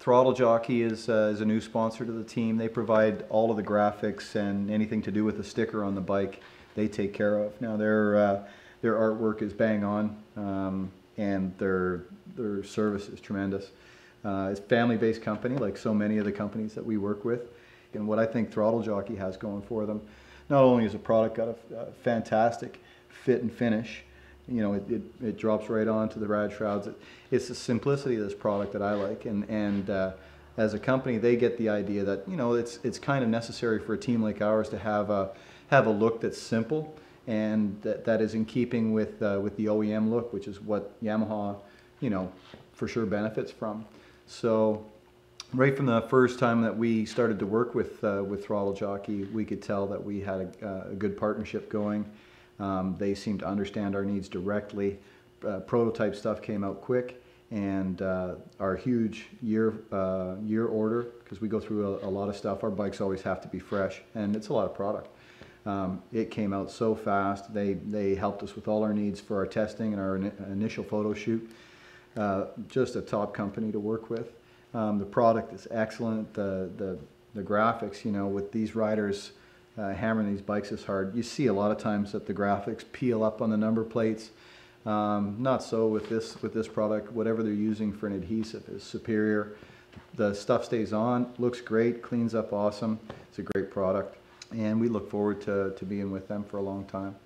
Throttle Jockey is a new sponsor to the team. They provide all of the graphics and anything to do with the sticker on the bike they take care of. Now their artwork is bang on, and their service is tremendous. It's a family-based company like so many of the companies that we work with. And what I think Throttle Jockey has going for them, not only is the product got a fantastic fit and finish, you know, it drops right onto the rad shrouds. It's the simplicity of this product that I like, and as a company, they get the idea that, you know, it's kind of necessary for a team like ours to have a look that's simple and that is in keeping with the OEM look, which is what Yamaha, you know, for sure benefits from. So right from the first time that we started to work with Throttle Jockey, we could tell that we had a good partnership going. They seemed to understand our needs directly. Prototype stuff came out quick, and our huge year order, because we go through a lot of stuff, our bikes always have to be fresh, and it's a lot of product. It came out so fast. They helped us with all our needs for our testing and our initial photo shoot. Just a top company to work with. The product is excellent. The graphics, you know, with these riders hammering these bikes is hard. You see a lot of times that the graphics peel up on the number plates. Not so with this product. Whatever they're using for an adhesive is superior. The stuff stays on, looks great, cleans up awesome. It's a great product, and we look forward to being with them for a long time.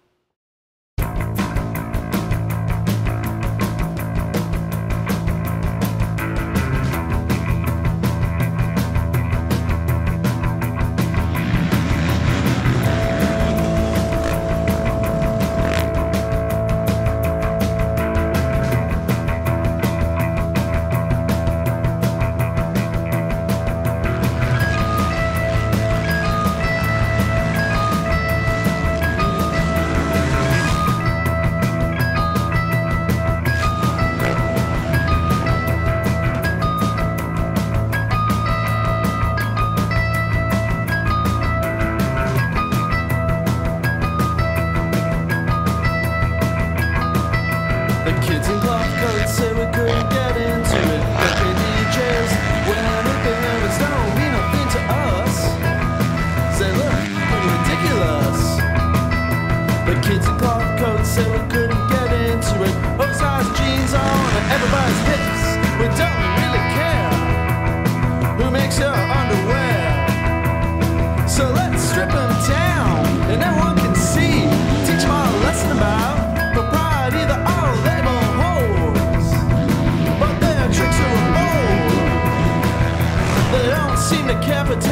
Kids in cloth coats said we couldn't get into it. Oversized jeans on and everybody's hips. We don't really care who makes your underwear. So let's strip them down and everyone can see. Teach them all a lesson about propriety that our label holds. But their tricks are old. They don't seem to care for